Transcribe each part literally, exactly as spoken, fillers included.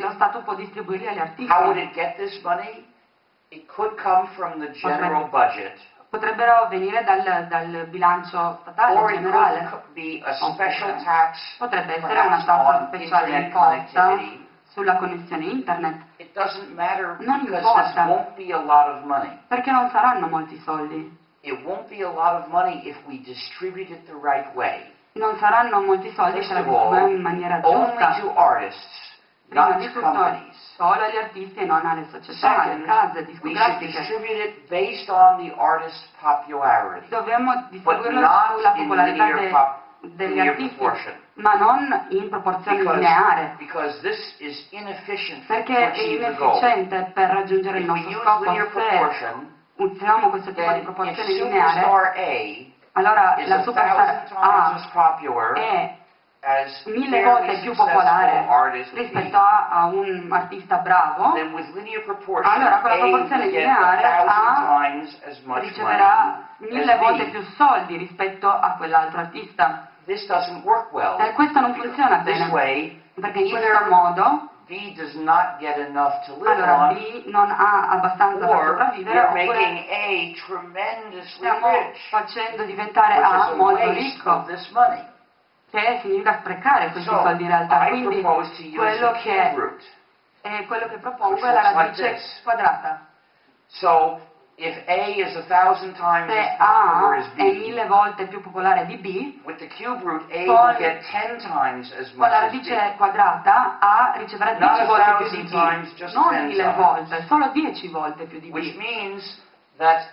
lo Stato può distribuirli agli artisti. How would it get this money? It could come from the general budget. Potrebbero venire dal, dal bilancio statale Or it generale. could be a special tax, Potrebbe essere una tassa speciale imposta sulla connessione internet. It doesn't matter Non because importa. this won't be a lot of money. Perché non saranno molti soldi. It won't be a lot of money if we distribute it the right way. Non saranno molti soldi se la First of all, distribuiamo in maniera only giusta. to artists, Prima not di to tutto companies. solo agli artisti e non alle società, alle Second, case we should discografiche. distribute it based on the artist's popularity, Dobbiamo but distribuirlo not sulla in popolarità linear, de- pop, degli linear artisti, proportion. ma non in proporzione Because, lineare, because this is inefficient for, to perché è achieve the goal. inefficiente per raggiungere il If we nostro use scopo. linear Se proportion, usiamo questo tipo di then if proporzione lineare, superstar A allora is la a superstar thousand times A as popular è as mille fairly volte più successful popolare artist B, rispetto a, a un artista bravo, then with linear proportion, allora con la A proporzione will get lineare a thousand A times as much riceverà money mille as volte B. più soldi rispetto a quell'altro artista. This doesn't work well. E questo non funziona This bene, way, perché in either questo modo B does not get enough to live allora on, B non ha abbastanza per or sopravvivere, we're oppure making A tremendously stiamo rich, facendo diventare which is A a molto waste ricco, of this money. che significa sprecare questi So, soldi in realtà. I Quindi propose to use quello the che, cube root. eh, quello che propongo Which è la looks like radice this. quadrata. So, if A is a thousand times Se as popular A as è B, mille volte più popolare di B, with the cube root, A Con- will get ten times as con much la as radice B. quadrata A riceverà Not dieci a volte più thousand di times, B, just non ten mille times. volte, solo dieci volte più di Which B, means that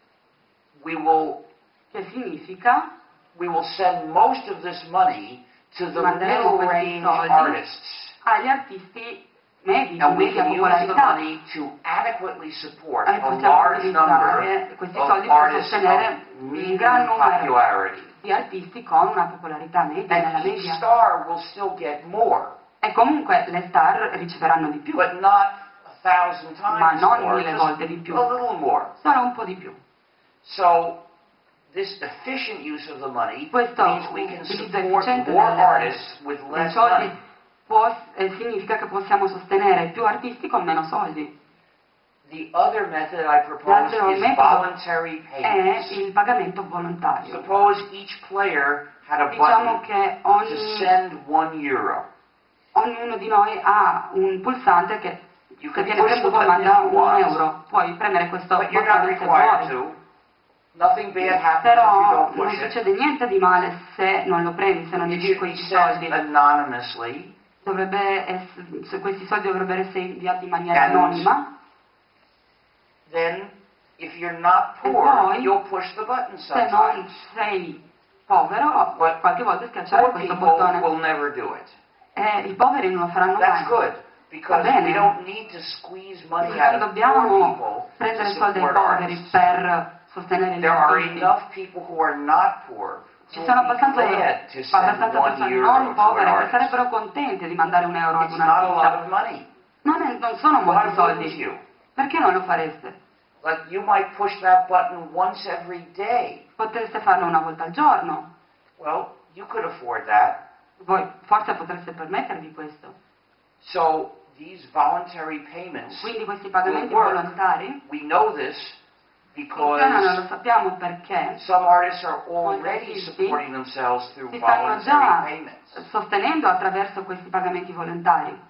we will che significa we will send most of this money to the manderemo middle questi range soldi artists, agli artisti medi, di and we media can use the popolarità, money to adequately support e a possiamo large number utilizzare questi of soldi per artists sostenere of un gran medium numero popularity. di artisti con una popolarità media, nella And each media. star will still get more, E comunque le star riceveranno di più, but not a thousand ma times non more, mille just volte di più, a little more. solo un po' di più. So this efficient use of the money Questo means we can utilizzo support efficiente more delle- artists with dei less soldi money. può- eh, significa che possiamo sostenere più artisti con meno soldi. The other method I propose L'altro is metodo voluntary È payments. il pagamento volontario. Suppose each player had a Diciamo button che to ogni, send one euro. ognuno di noi ha un pulsante che You se can viene push the premuto button manda if you un want, euro. Puoi premere questo but you're not bottone se required vuoi. to. Nothing bad happens if you Però don't non push it. succede niente di male se non lo premi, se non It gli should be questi sent soldi. anonymously. Dovrebbe essere, se questi soldi dovrebbero essere inviati in maniera And anonima. Then, if you're not E poor, poi, you'll push the button se non sometimes. sei povero, But qualche volta schiaccerai Poor questo people bottone. will never do it. E i poveri non lo faranno That's mai. good, because Va bene. we don't need to squeeze money Non out of poor dobbiamo people prendere to soldi ai support poveri artists. per sostenere gli There are artisti. enough people who are not poor Ci who sono will be abbastanza, glad to send abbastanza one persone euro non to an povere che artist. sarebbero contente di mandare un euro ad It's un not a lot artista. of money. Non, è- non sono Why molti wouldn't soldi. you? Perché non lo fareste? Like you might push that button once every day. Potreste farlo una volta al giorno. Well, you could afford that. Voi forse potreste permettervi questo. So these voluntary payments Quindi questi will pagamenti work. volontari We know this funzionano, because lo sappiamo perché some artists are molti already artisti supporting themselves through si stanno voluntary già payments. sostenendo attraverso questi pagamenti volontari.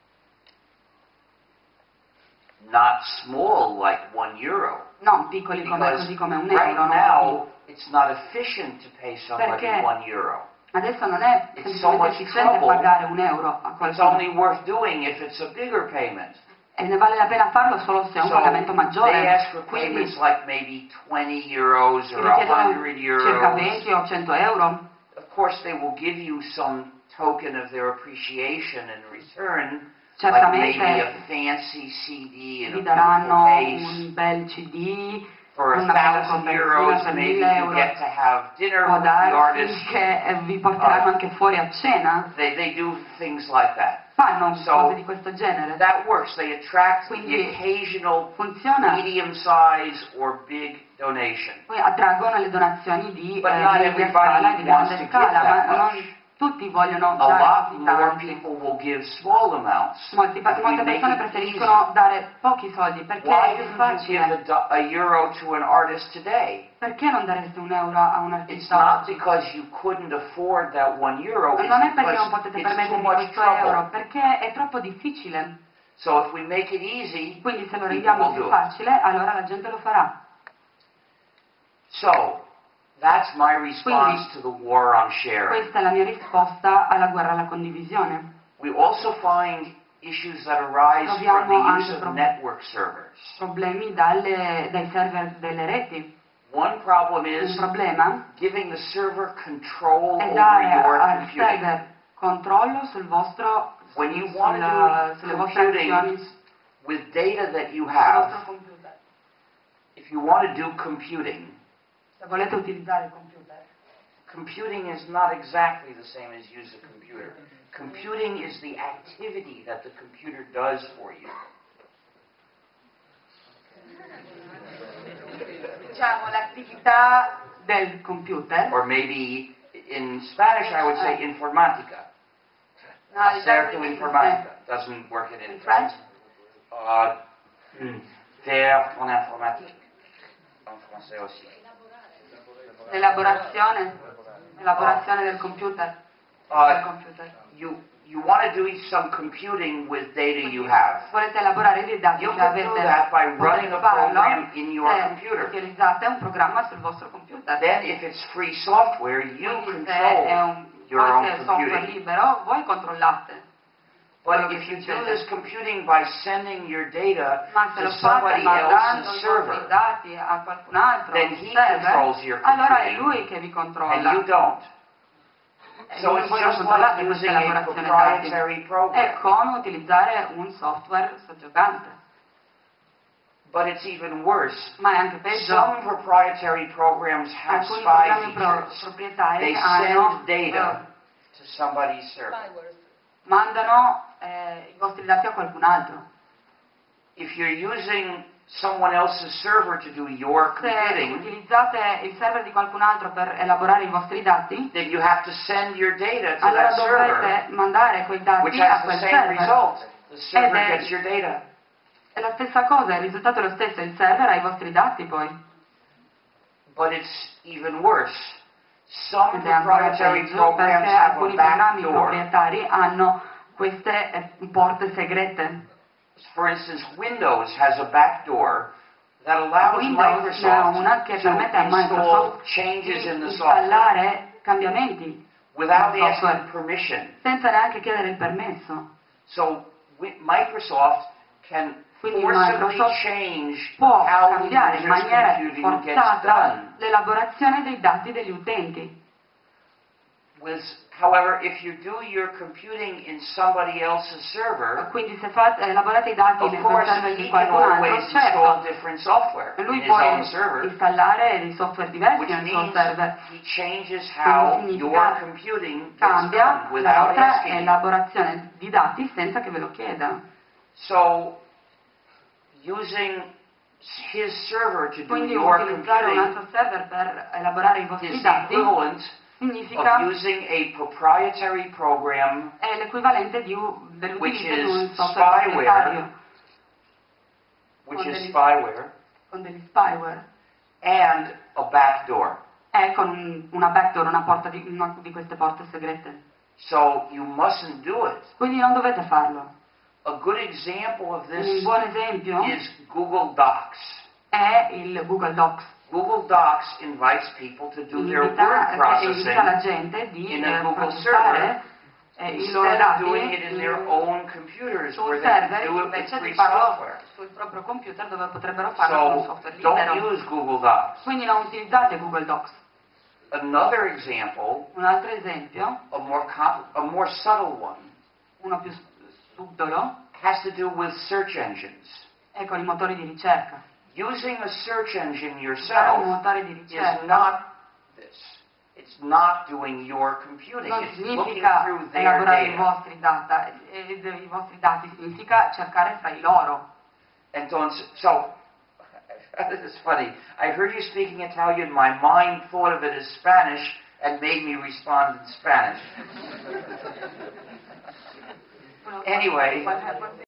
Not small like one euro. Non piccoli come, Because così come un right euro. non now it's not efficient to pay somebody Perché one euro. Adesso non è It's so semplicemente much efficiente trouble. pagare un euro a It's qualcuno. only worth doing if it's a bigger payment. E ne vale la pena farlo solo se è un So pagamento they maggiore. ask for Quindi payments like maybe twenty euros si or one richiedono hundred circa euros. venti o cento euro. Of course, they will give you some token of their appreciation in return, like Certamente maybe a fancy C D and vi a daranno beautiful case. un bel C D, For a una bella thousand copertina euros, per maybe mille you euro. get to have dinner Può with the darsi artist. che eh, vi porteranno Uh, anche fuori a cena. They, they do things like that. Fanno So, cose di questo genere. That works. They attract Quindi the occasional funziona. medium size or big donation. Poi attraggono le donazioni di But eh, not media everybody scala e di wants grande to give scala, that ma non much. tutti vogliono A dare lot così more tanti. people will give small amounts. Molti- If we molte make persone it preferiscono easy. dare pochi soldi perché Why è più wouldn't you give a, facile. do- a euro to an artist today? Perché non dareste un euro a un It's artista not oggi? because you couldn't afford that one euro. It's Non è perché non because potete it's too permettervi much questo euro, trouble. perché è troppo difficile. So if we make it easy, Quindi se lo people rendiamo will più do it. facile, allora la gente lo farà. So that's my response Quindi- to the war on sharing. Questa è la mia risposta alla guerra alla condivisione. We also find issues that arise from Troviamo the anche use of prob- network servers. Problemi dalle- dai server delle reti. One problem Un is problema giving the server control è over dare your al computing. server controllo sul vostro, When you sul- want to do sulle vostre computing azioni with data that you sul have, vostro computer. if you want to do computing, Se volete utilizzare il computer, computing is not exactly the same as use a computer. Computing is the activity that the computer does for you. diciamo l'attività del computer. Or maybe in Spanish I would say informatica. No, Hacer diciamo tu in- informatica. Doesn't work in In it. French? Uh, mm, faire ton informatique. En français aussi. L'elaborazione, l'elaborazione del computer. del Uh, computer. you you want to do some computing with data you have. Volete elaborare dei dati You che can do avete, that by running potete a farlo program in your se computer. utilizzate un programma sul vostro computer. Then if it's free software, you Quindi se è control un your poi own se è software computing. libero, voi controllate. quello But che if you do succede. this computing by sending your data Ma se to lo fate somebody mandando else's i vostri server, dati a qualcun altro, then un he server, controls your allora è computing, lui che vi and controlla. you don't. E So voi it's non just controllate like questa using a elaborazione dati. proprietary È program. come utilizzare un software soggiogante. But it's even worse. Ma è anche peggio. Some proprietary programs have Alcuni spy programmi pro- features. proprietari They hanno, send data eh, to somebody's server. mandano eh, i vostri dati a qualcun altro. If you're using someone else's server to do your Se computing, utilizzate il server di qualcun altro per elaborare i vostri dati, then you have to send your data to allora that server, dovrete mandare quei which dati a has the quel same server. result. The server Ed è- gets your data. È la stessa cosa, il risultato è lo stesso, il server ha i vostri dati poi. But it's even worse. Some Ed è ancora proprietary peggio programs perché have a alcuni programmi backdoor. proprietari hanno queste eh, porte segrete. For instance, Windows has a backdoor that allows Windows ne ha una che Microsoft to permette a install Microsoft changes di in the software installare cambiamenti without nel asking software permission. senza neanche chiedere il permesso. So wi- Microsoft can Quindi forcibly Microsoft change può how the cambiare in user's maniera computing gets forzata done. l'elaborazione dei dati degli utenti. With, however, if you do your computing in somebody else's server, Quindi se fate, elaborate i dati of nel course server di he can qualcun altro, always install certo, different software lui in his può own server, installare dei software diversi which nel suo means server. he changes how Quindi your significa computing gets Cambia done la without vostra asking you. elaborazione di dati senza che ve lo chieda. So, using his server to do Quindi your utilizzare un computing altro server per elaborare i vostri is dati equivalent significa of using a proprietary program è l'equivalente di un- which dell'utilizzo di un is software spyware, proprietario which Con is degli- spyware, con degli spyware and a backdoor. e con un- una backdoor, una porta di, una di queste porte segrete. So you mustn't do it. Quindi non dovete farlo. A good example of Un this buon esempio is Google Docs. è il Google Docs. Google Docs invites people to do their Invita, word che invita la processing gente di in a eh, Google processare eh, i loro instead of dati doing it in their in- own computers su where un they can server do it with invece free di farlo software. sul proprio computer dove potrebbero farlo con un So software don't libero. use Google Docs. Quindi non utilizzate Google Docs. Another example, Un altro esempio, a more com- a more subtle one, uno più subdolo, has to do with search engines. è con i motori di ricerca. Using a search engine Usare un yourself motore di is ricerca not this. It's not doing your computing. non It's looking significa through their elaborare i data. vostri data, e i vostri dati significa cercare fra i loro. Entonces, so, this is funny. I heard you speaking Italian. My mind thought of it as Spanish, and made me respond in Spanish. Anyway. What happened?